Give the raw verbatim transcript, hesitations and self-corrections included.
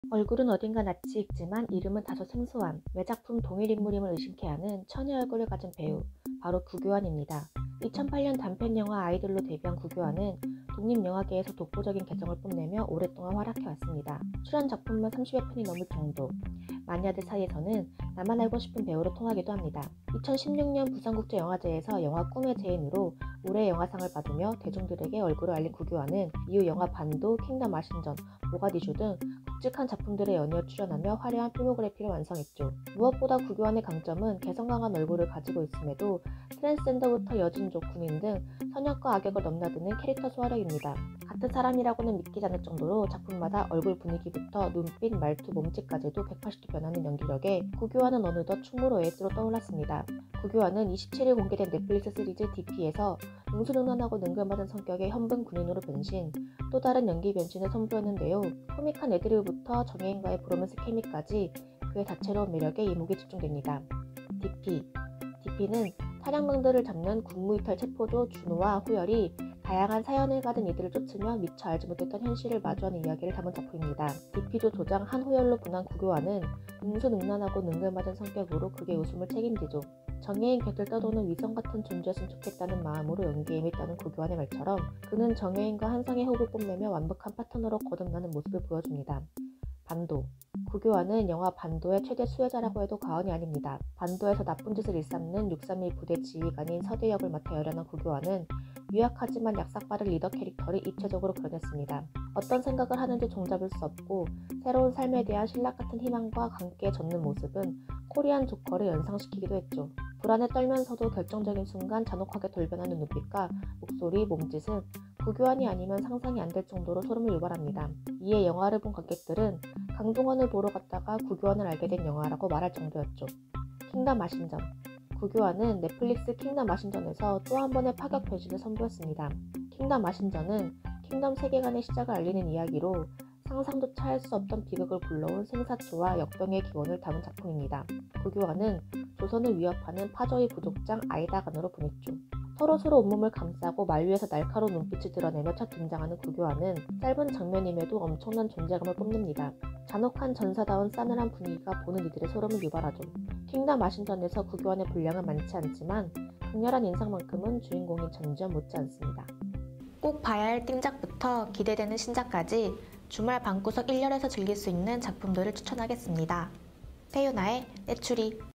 얼굴은 어딘가 낯이 익지만 이름은 다소 생소한 외작품 동일 인물임을 의심케 하는 천의 얼굴을 가진 배우, 바로 구교환입니다. 이천팔 년 단편영화 아이들로 데뷔한 구교환은 독립영화계에서 독보적인 개성을 뽐내며 오랫동안 활약해왔습니다. 출연 작품만 삼십여 편이 넘을 정도, 마니아들 사이에서는 나만 알고 싶은 배우로 통하기도 합니다. 이천십육 년 부산국제영화제에서 영화 꿈의 제인으로 올해의 영화상을 받으며 대중들에게 얼굴을 알린 구교환은 이후 영화 반도, 킹덤 아신전, 모가디슈 등 굵직한 작품들에 연이어 출연하며 화려한 필모그래피를 완성했죠. 무엇보다 구교환의 강점은 개성 강한 얼굴을 가지고 있음에도 트랜스젠더부터 여진족, 군인 등 선역과 악역을 넘나드는 캐릭터 소화력입니다. 같은 사람이라고는 믿기지 않을 정도로 작품마다 얼굴 분위기부터 눈빛, 말투, 몸짓까지도 백팔십 도 변하는 연기력에 구교환은 어느덧 충무로 에이스로 떠올랐습니다. 구교환은 이십칠 일 공개된 넷플릭스 시리즈 디피에서 능수능란하고 능글맞은 성격의 현분 군인으로 변신, 또 다른 연기 변신을 선보였는데요. 코믹한 애드리브부터 정혜인과의 브로맨스 케미까지 그의 다채로운 매력에 이목이 집중됩니다. 디피 디피는 탈영망들을 잡는 국무이탈 체포조 준호와 호열이 다양한 사연을 가진 이들을 쫓으며 미처 알지 못했던 현실을 마주하는 이야기를 담은 작품입니다. 디피조 조장 한호열로 분한 구교환은 능수능란하고 능글맞은 성격으로 극의 웃음을 책임지죠. 정혜인 곁을 떠도는 위성같은 존재였으면 좋겠다는 마음으로 연기에 임했다는 구교환의 말처럼 그는 정혜인과 한상의 호흡을 뽐내며 완벽한 파트너로 거듭나는 모습을 보여줍니다. 반도 구교환은 영화 반도의 최대 수혜자라고 해도 과언이 아닙니다. 반도에서 나쁜 짓을 일삼는 육삼일 부대 지휘관인 서대 역을 맡아 열연한 구교환은 유약하지만 약삭빠른 리더 캐릭터를 입체적으로 그려냈습니다. 어떤 생각을 하는지 종잡을 수 없고 새로운 삶에 대한 신락 같은 희망과 강기에 젖는 모습은 코리안 조커를 연상시키기도 했죠. 불안에 떨면서도 결정적인 순간 잔혹하게 돌변하는 눈빛과 목소리, 몸짓은 구교환이 아니면 상상이 안 될 정도로 소름을 유발합니다. 이에 영화를 본 관객들은 강동원을 보러 갔다가 구교환을 알게 된 영화라고 말할 정도였죠. 킹덤 아신전 구교환은 넷플릭스 킹덤 아신전에서 또 한 번의 파격 변신을 선보였습니다. 킹덤 아신전은 킹덤 세계관의 시작을 알리는 이야기로 상상조차 할 수 없던 비극을 불러온 생사초와 역병의 기원을 담은 작품입니다. 구교환은 조선을 위협하는 파저히 부족장 아이다간으로 보냈죠. 서로서로 온몸을 감싸고 말 위에서 날카로운 눈빛을 드러내며 첫 등장하는 구교환은 짧은 장면임에도 엄청난 존재감을 뽐냅니다. 잔혹한 전사다운 싸늘한 분위기가 보는 이들의 소름을 유발하죠. 킹덤 아신전에서 구교환의 분량은 많지 않지만 강렬한 인상만큼은 주인공인 전지현 못지않습니다. 꼭 봐야 할 띵작부터 기대되는 신작까지 주말 방구석 일 열에서 즐길 수 있는 작품들을 추천하겠습니다. 세유나의 내추리